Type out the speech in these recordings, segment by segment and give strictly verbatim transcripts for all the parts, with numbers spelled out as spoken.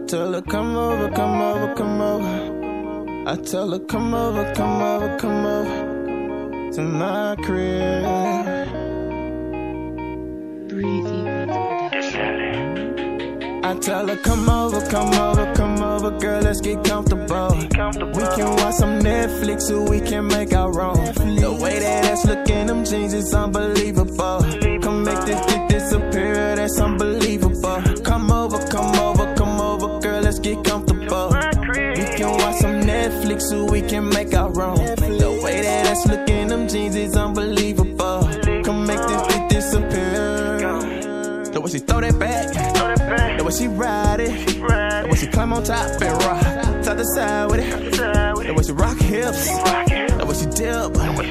tell her, come over, come over, come over. I tell her, come over, come over, come over to my crib. I tell her, come over, come over, come over, girl, let's get comfortable. We can watch some Netflix so we can make our own. The way that ass look in them jeans is unbelievable. Come make this dick disappear, that's unbelievable. Come over, come over, come over, girl, let's get comfortable. We can watch some Netflix so we can make our own. The way that ass look in them jeans is unbelievable. Come make this dick disappear. The way she throw that back, the way she ride it, the way she climb on top and rock side to side with it, the way she rock hips, the way she dip,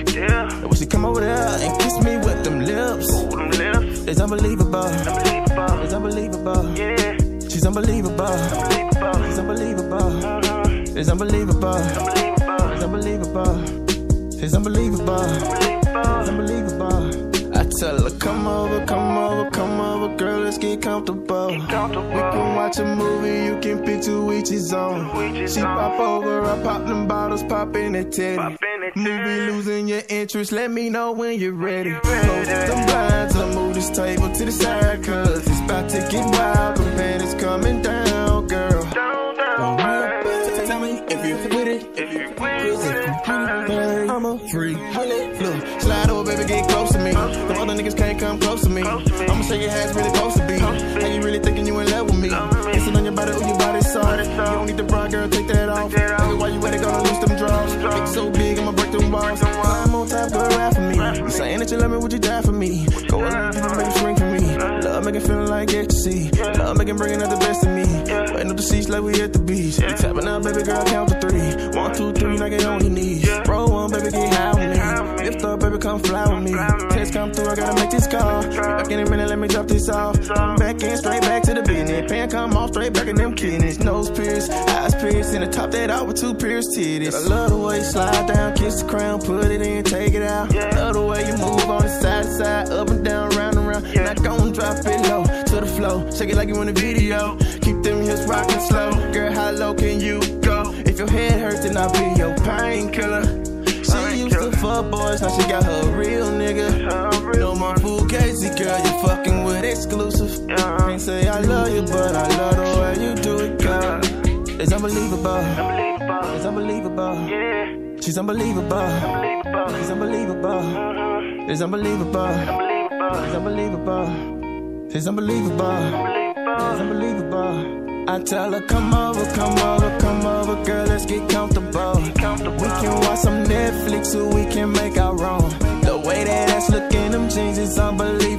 the way she come over there and kiss me with them lips. It's unbelievable, it's unbelievable, she's unbelievable, it's unbelievable, it's unbelievable, it's unbelievable, it's unbelievable, it's unbelievable. I tell her, come over, come over, come over, girl, let's get comfortable. We can watch a movie, you can pick to each his own. She pop over, I pop them bottles, pop in that teddy. Movie losing your interest, let me know when you're ready. Close them blinds, I move this table to the side, cause it's about to get wild. The band is coming down, girl. Don't worry, tell me if you're with it, if you're with it. I'm a free, look, slide over, baby, get close to me. Them other niggas can't come close to me. I'ma show you how it's really supposed to be. How you really thinking you in love with me? Kissing on your body, oh, your body soft. You don't need the bra, girl, take that off. Baby, why you at it, gonna lose them draws? Make so big, I'ma break them walls. Climb on top, go around for me. You saying that you love me, would you die for me? Go around, you make you shrink for me. Love making feeling like ecstasy. Love making bringing out the best in me. Waiting up the seats like we at the beach. You tapping out, baby girl, count to three. One, two, three, now get on your knees. Roll one, baby, get high with me. Lift up, baby, come fly with me. Text come through, I gotta make this call. Back in a minute, let me drop this off. I'm back in, straight back to the business. Pan come off, straight back in them kidneys. Nose pierced, eyes pierced, and the top that out with two pierced titties. I love the way you slide down, kiss the crown, put it in, take it out. Love the way you move on the side to side, up and down, round and round. Not gon' drop it low to the flow. Shake it like you in a video. Keep them hips rocking slow. Girl, how low can you go? If your head hurts, then I'll be your painkiller. She used to fuck boys, now she got her real nigga. No more fool Casey, girl, you fucking with exclusive. Can't say I love you, but I love the way you do it, girl. It's unbelievable, it's unbelievable. She's unbelievable, she's unbelievable. It's unbelievable, it's unbelievable. It's unbelievable, it's unbelievable. I tell her, come over, come over, come over, girl, let's get comfortable. We can watch some Netflix so we can make our own. The way that ass look in them jeans is unbelievable.